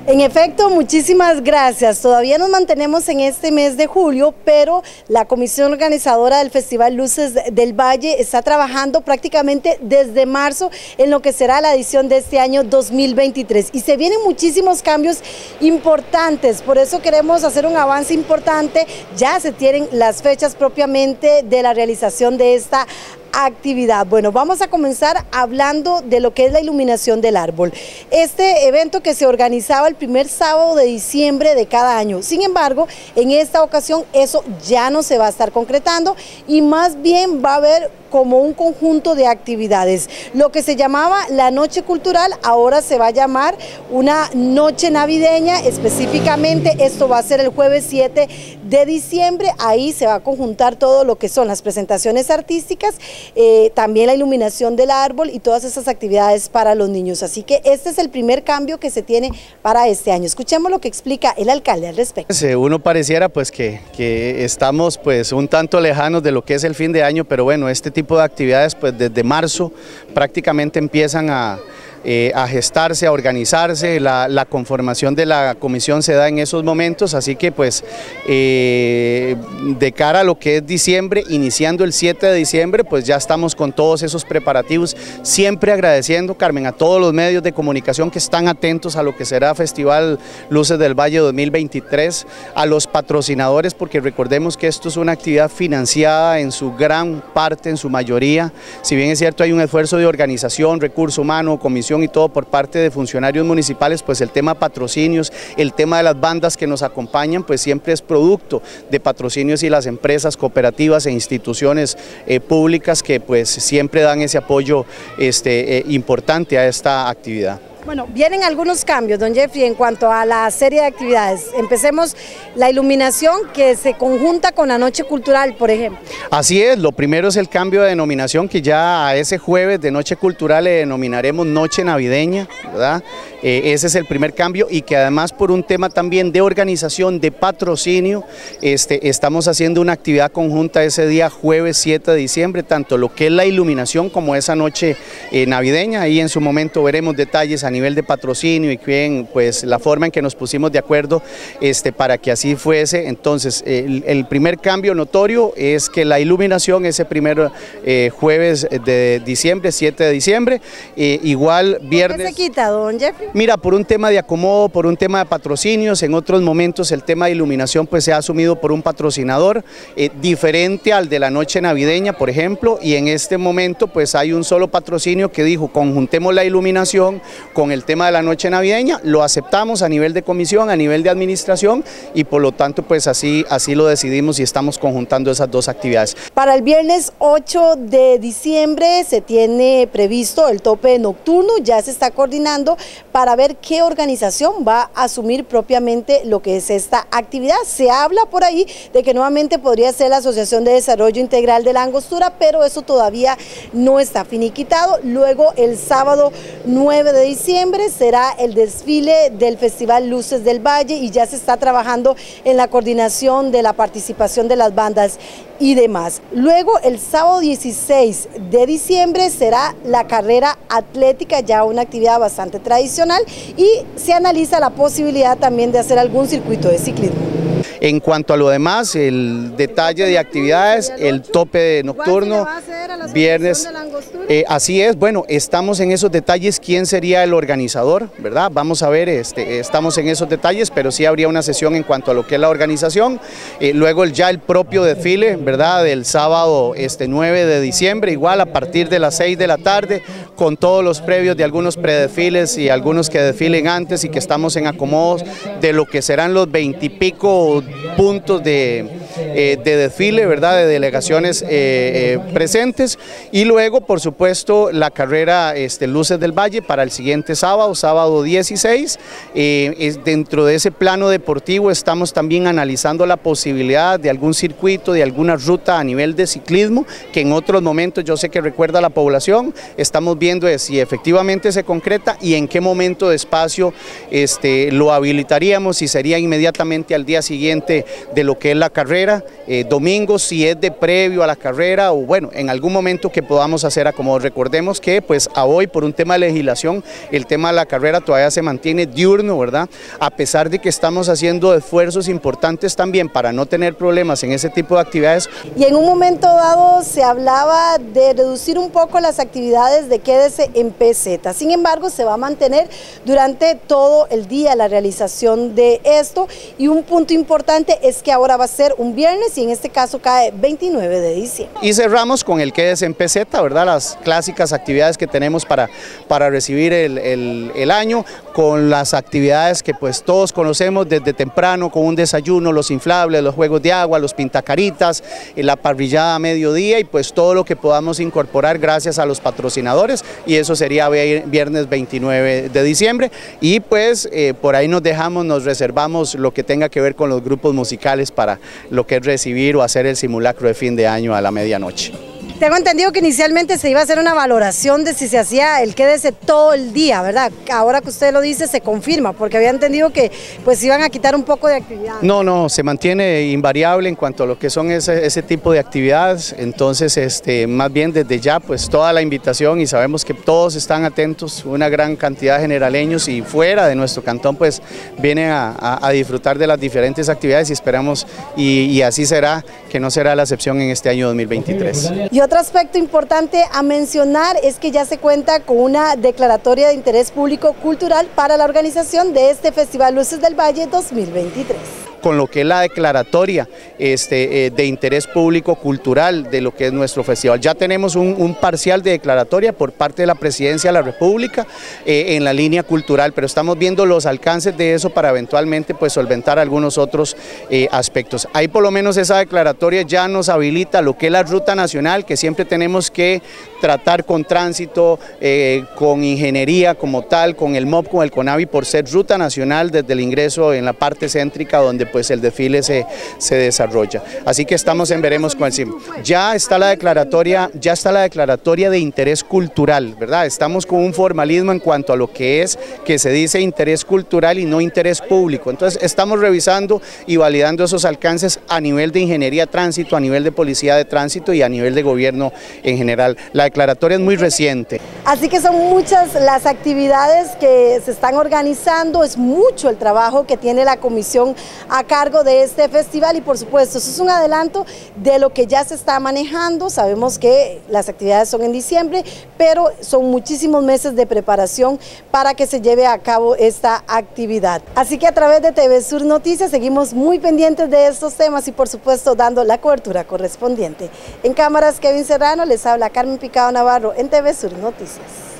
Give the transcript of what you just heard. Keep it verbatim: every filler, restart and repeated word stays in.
En efecto, muchísimas gracias. Todavía nos mantenemos en este mes de julio, pero la comisión organizadora del Festival Luces del Valle está trabajando prácticamente desde marzo en lo que será la edición de este año dos mil veintitrés. Y se vienen muchísimos cambios importantes, por eso queremos hacer un avance importante. Ya se tienen las fechas propiamente de la realización de esta actividad. Bueno, vamos a comenzar hablando de lo que es la iluminación del árbol. Este evento que se organizaba el primer sábado de diciembre de cada año. Sin embargo, en esta ocasión eso ya no se va a estar concretando y más bien va a haber como un conjunto de actividades. Lo que se llamaba la noche cultural ahora se va a llamar una noche navideña. Específicamente esto va a ser el jueves siete de diciembre. Ahí se va a conjuntar todo lo que son las presentaciones artísticas, eh, también la iluminación del árbol y todas esas actividades para los niños. Así que este es el primer cambio que se tiene para este año. Escuchemos lo que explica el alcalde al respecto. Uno pareciera pues que, que estamos pues un tanto lejanos de lo que es el fin de año, pero bueno, este tipo de actividades pues desde marzo prácticamente empiezan a, eh, a gestarse, a organizarse. La, la conformación de la comisión se da en esos momentos, así que pues eh, de cara a lo que es diciembre, iniciando el siete de diciembre, pues ya estamos con todos esos preparativos, siempre agradeciendo, Carmen, a todos los medios de comunicación que están atentos a lo que será Festival Luces del Valle dos mil veintitrés, a los patrocinadores, porque recordemos que esto es una actividad financiada en su gran parte, en su mayoría. Si bien es cierto hay un esfuerzo de organización, recurso humano, comisión y todo por parte de funcionarios municipales, pues el tema patrocinios, el tema de las bandas que nos acompañan, pues siempre es producto de patrocinios y las empresas, cooperativas e instituciones eh, públicas que pues siempre dan ese apoyo este, eh, importante a esta actividad. Bueno, vienen algunos cambios, don Jeffrey, en cuanto a la serie de actividades. Empecemos la iluminación que se conjunta con la noche cultural, por ejemplo. Así es, lo primero es el cambio de denominación, que ya a ese jueves de noche cultural le denominaremos noche navideña, ¿verdad? Eh, ese es el primer cambio, y que además por un tema también de organización, de patrocinio, este, estamos haciendo una actividad conjunta ese día jueves siete de diciembre, tanto lo que es la iluminación como esa noche eh, navideña. Ahí en su momento veremos detalles a nivel de patrocinio y bien, pues la forma en que nos pusimos de acuerdo este, para que así fuese. Entonces el, el primer cambio notorio es que la iluminación ese primer eh, jueves de diciembre, siete de diciembre, eh, igual viernes. ¿Qué se quita, don Jeffrey? Mira, por un tema de acomodo, por un tema de patrocinios. En otros momentos el tema de iluminación pues se ha asumido por un patrocinador eh, diferente al de la noche navideña, por ejemplo, y en este momento pues hay un solo patrocinio que dijo conjuntemos la iluminación con el tema de la noche navideña. Lo aceptamos a nivel de comisión, a nivel de administración, y por lo tanto pues así, así lo decidimos y estamos conjuntando esas dos actividades. Para el viernes ocho de diciembre se tiene previsto el tope nocturno, ya se está coordinando para ver qué organización va a asumir propiamente lo que es esta actividad. Se habla por ahí de que nuevamente podría ser la Asociación de Desarrollo Integral de la Angostura, pero eso todavía no está finiquitado. Luego el sábado nueve de diciembre será el desfile del Festival Luces del Valle y ya se está trabajando en la coordinación de la participación de las bandas y demás. Luego el sábado dieciséis de diciembre será la carrera atlética, ya una actividad bastante tradicional, y se analiza la posibilidad también de hacer algún circuito de ciclismo. En cuanto a lo demás, el detalle de actividades, el tope nocturno, viernes, eh, así es, bueno, estamos en esos detalles, quién sería el organizador, ¿verdad? Vamos a ver, este, estamos en esos detalles, pero sí habría una sesión en cuanto a lo que es la organización. Eh, luego el, ya el propio desfile, ¿verdad? Del sábado este, nueve de diciembre, igual a partir de las seis de la tarde, con todos los previos de algunos predesfiles y algunos que desfilen antes y que estamos en acomodos de lo que serán los veintipico puntos de, eh, de desfile, ¿verdad? De delegaciones eh, eh, presentes, y luego por supuesto la carrera este, Luces del Valle para el siguiente sábado, sábado dieciséis. Eh, es, dentro de ese plano deportivo estamos también analizando la posibilidad de algún circuito, de alguna ruta a nivel de ciclismo, que en otros momentos yo sé que recuerda la población. Estamos viendo si efectivamente se concreta y en qué momento de espacio este, lo habilitaríamos, si sería inmediatamente al día siguiente de lo que es la carrera carrera, eh, domingos si es de previo a la carrera o bueno, en algún momento que podamos hacer acomodo. Recordemos que pues a hoy por un tema de legislación el tema de la carrera todavía se mantiene diurno, ¿verdad? A pesar de que estamos haciendo esfuerzos importantes también para no tener problemas en ese tipo de actividades. Y en un momento dado se hablaba de reducir un poco las actividades de Quédese en P Z, sin embargo se va a mantener durante todo el día la realización de esto, y un punto importante es que ahora va a ser un viernes y en este caso cae veintinueve de diciembre. Y cerramos con el Quédese en P Z, ¿verdad? Las clásicas actividades que tenemos para, para recibir el, el, el año, con las actividades que pues todos conocemos desde temprano, con un desayuno, los inflables, los juegos de agua, los pintacaritas, la parrillada a mediodía y pues todo lo que podamos incorporar gracias a los patrocinadores, y eso sería viernes veintinueve de diciembre, y pues eh, por ahí nos dejamos, nos reservamos lo que tenga que ver con los grupos musicales para lo que es recibir o hacer el simulacro de fin de año a la medianoche. Tengo entendido que inicialmente se iba a hacer una valoración de si se hacía el Quédese todo el día, ¿verdad? Ahora que usted lo dice se confirma, porque había entendido que pues iban a quitar un poco de actividad. No, no, se mantiene invariable en cuanto a lo que son ese, ese tipo de actividades, entonces este, más bien desde ya pues toda la invitación, y sabemos que todos están atentos, una gran cantidad de generaleños y fuera de nuestro cantón pues vienen a, a, a disfrutar de las diferentes actividades y esperamos y, y así será, que no será la excepción en este año dos mil veintitrés. Y otro aspecto importante a mencionar es que ya se cuenta con una declaratoria de interés público cultural para la organización de este Festival Luces del Valle dos mil veintitrés. Con lo que es la declaratoria este, eh, de interés público cultural de lo que es nuestro festival. Ya tenemos un, un parcial de declaratoria por parte de la Presidencia de la República eh, en la línea cultural, pero estamos viendo los alcances de eso para eventualmente pues solventar algunos otros eh, aspectos. Ahí por lo menos esa declaratoria ya nos habilita lo que es la ruta nacional, que siempre tenemos que tratar con tránsito, eh, con ingeniería como tal, con el M O P, con el CONAVI, por ser ruta nacional desde el ingreso en la parte céntrica donde pues el desfile se, se desarrolla. Así que estamos en veremos con el C I M. Ya está la declaratoria, ya está la declaratoria de interés cultural, ¿verdad? Estamos con un formalismo en cuanto a lo que es, que se dice interés cultural y no interés público. Entonces estamos revisando y validando esos alcances a nivel de ingeniería tránsito, a nivel de policía de tránsito y a nivel de gobierno en general. La declaratoria es muy reciente. Así que son muchas las actividades que se están organizando, es mucho el trabajo que tiene la comisión a cargo de este festival, y por supuesto eso es un adelanto de lo que ya se está manejando. Sabemos que las actividades son en diciembre, pero son muchísimos meses de preparación para que se lleve a cabo esta actividad. Así que a través de T V Sur Noticias seguimos muy pendientes de estos temas y por supuesto dando la cobertura correspondiente. En cámaras Kevin Serrano, les habla Carmen Picado Navarro en T V Sur Noticias.